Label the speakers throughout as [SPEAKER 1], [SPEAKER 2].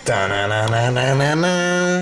[SPEAKER 1] Ta-na-na-na-na-na-na.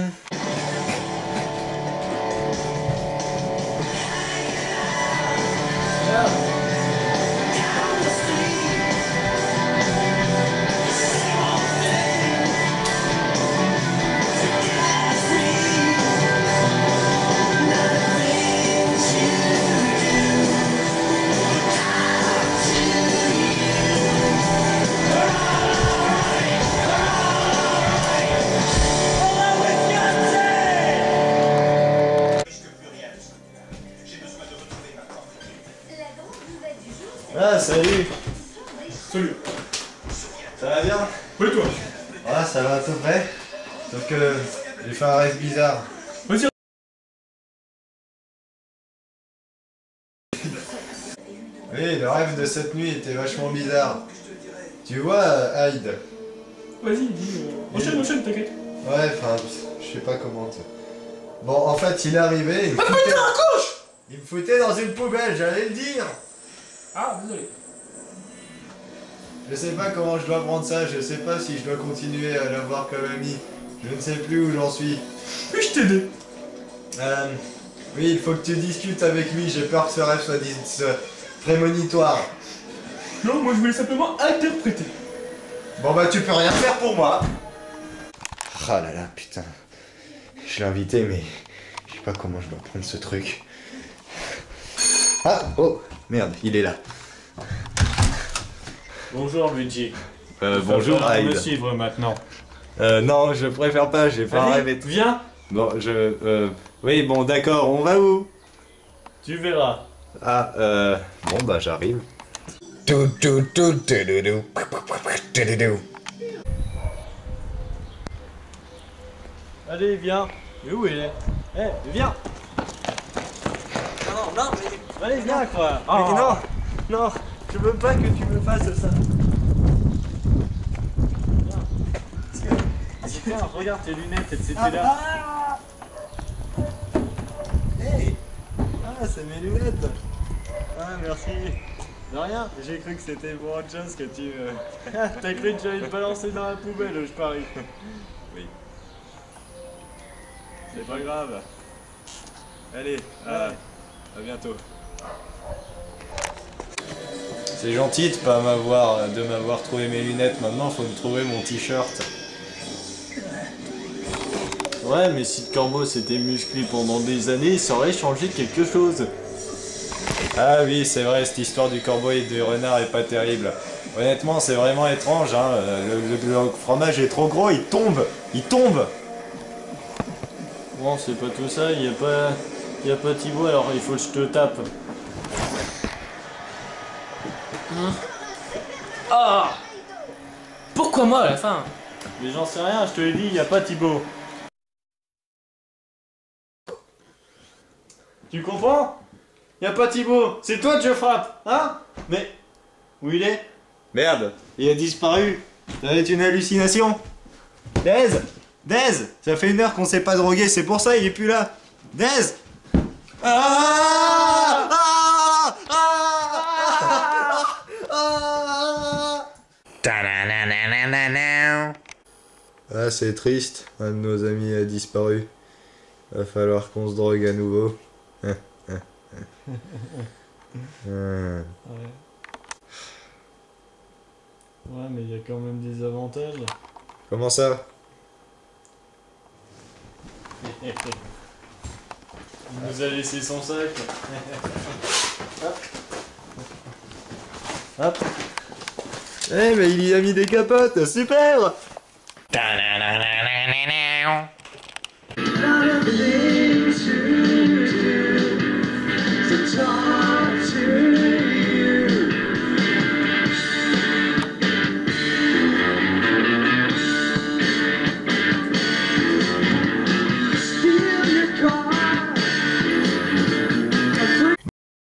[SPEAKER 2] Ah, salut.
[SPEAKER 3] Salut.
[SPEAKER 2] Ça va bien?
[SPEAKER 3] Oui, toi.
[SPEAKER 2] Ouais, ça va à peu près. Sauf que j'ai fait un rêve bizarre.
[SPEAKER 3] Vas-y.
[SPEAKER 2] Oui, le rêve de cette nuit était vachement bizarre. Tu vois, Hyde.
[SPEAKER 3] Vas-y, dis. Enchaîne, t'inquiète.
[SPEAKER 2] Ouais, enfin, je sais pas comment te... Bon, en fait, il est arrivé, il me
[SPEAKER 3] putain,
[SPEAKER 2] foutait...
[SPEAKER 3] à gauche!
[SPEAKER 2] Il me foutait dans une poubelle, j'allais le dire.
[SPEAKER 3] Ah, désolé.
[SPEAKER 2] Je sais pas comment je dois prendre ça, je sais pas si je dois continuer à l'avoir comme ami. Je ne sais plus où j'en suis.
[SPEAKER 3] Puis-je t'aider?
[SPEAKER 2] Oui, il faut que tu discutes avec lui, j'ai peur que ce rêve soit prémonitoire.
[SPEAKER 3] Non, moi je voulais simplement interpréter.
[SPEAKER 2] Bon bah tu peux rien faire pour moi. Ah là là, putain. Je l'ai invité mais je sais pas comment je dois prendre ce truc. Ah, oh, merde, il est là.
[SPEAKER 4] Bonjour Luigi.
[SPEAKER 2] Bonjour
[SPEAKER 4] me
[SPEAKER 2] Hyde.
[SPEAKER 4] suivre maintenant.
[SPEAKER 2] Non, je préfère pas, j'ai pas un
[SPEAKER 4] Allez,
[SPEAKER 2] rêve.
[SPEAKER 4] viens,
[SPEAKER 2] Bon, oui, bon, d'accord, on va où?
[SPEAKER 4] tu verras.
[SPEAKER 2] Ah, bon bah j'arrive.
[SPEAKER 4] Allez, viens. Mais où il est? Eh, viens. Non, mais... Allez, viens quoi.
[SPEAKER 2] Mais non, non, je veux pas que tu me fasses ça.
[SPEAKER 4] Viens, regarde tes lunettes, etc.
[SPEAKER 2] Hey. Ah, c'est mes lunettes.
[SPEAKER 4] Ah, merci. De rien, j'ai cru que c'était pour autre chose que tu... T'as cru que j'allais te balancer dans la poubelle, je parie.
[SPEAKER 2] Oui.
[SPEAKER 4] C'est pas grave. Allez, à bientôt.
[SPEAKER 2] C'est gentil de m'avoir trouvé mes lunettes. Maintenant, faut me trouver mon t-shirt.
[SPEAKER 4] Ouais, mais si le corbeau s'était musclé pendant des années, ça aurait changé quelque chose.
[SPEAKER 2] Ah oui, c'est vrai, cette histoire du corbeau et du renard est pas terrible. Honnêtement, c'est vraiment étrange, hein. Le fromage est trop gros, il tombe. Il tombe.
[SPEAKER 4] Bon, c'est pas tout ça, y a pas Thibaut, alors il faut que je te tape.
[SPEAKER 5] Ah! Pourquoi moi à la fin?
[SPEAKER 4] Mais j'en sais rien, je te l'ai dit, y a pas Thibaut. Tu comprends? Y a pas Thibaut, c'est toi que je frappe, hein? Mais où il est?
[SPEAKER 2] Merde, il a disparu. Ça va être une hallucination. Dez, ça fait 1 heure qu'on s'est pas drogué, c'est pour ça il est plus là. Dez. Ah, ah, ah, ah.
[SPEAKER 1] Ta-na-na-na-na-na.
[SPEAKER 2] Ah, c'est triste, un de nos amis a disparu. Va falloir qu'on se drogue à nouveau.
[SPEAKER 4] Ouais. Ouais, mais y a quand même des avantages.
[SPEAKER 2] Comment ça?
[SPEAKER 4] Il nous a laissé son sac. Hop. Hop.
[SPEAKER 2] Eh, mais il y a mis des capotes, super!
[SPEAKER 1] Ta-na-na-na-na-na-na.